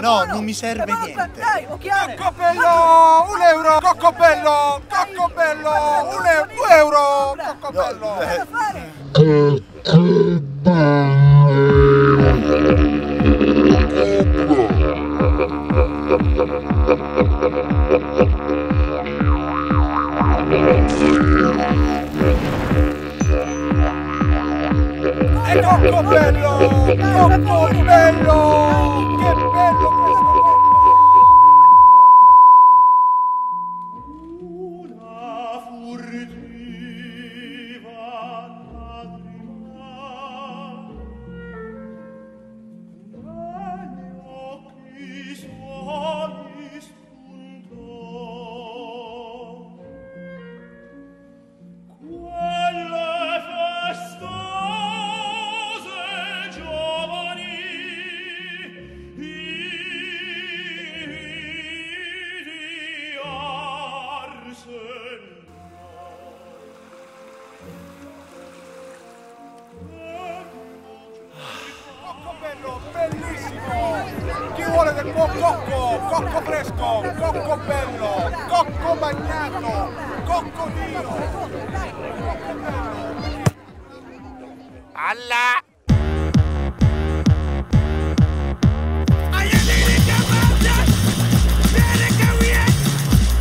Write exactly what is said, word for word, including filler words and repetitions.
no, non mi serve Eh, ma niente. Dai, occhiale. Coccobello, un euro, coccobello, coccobello, un euro, due euro, coccobello. No, Cosa fare? E coccobello, coccobello, che bello questo cocco. Una furtiva lacrima negli occhi suoi spuntò. Quelle festose giovani di Arseno. Coccobello, bellissimo. Chi vuole del buon cocco, cocco fresco, cocco bello, cocco bagnato, cocco dio. Allah!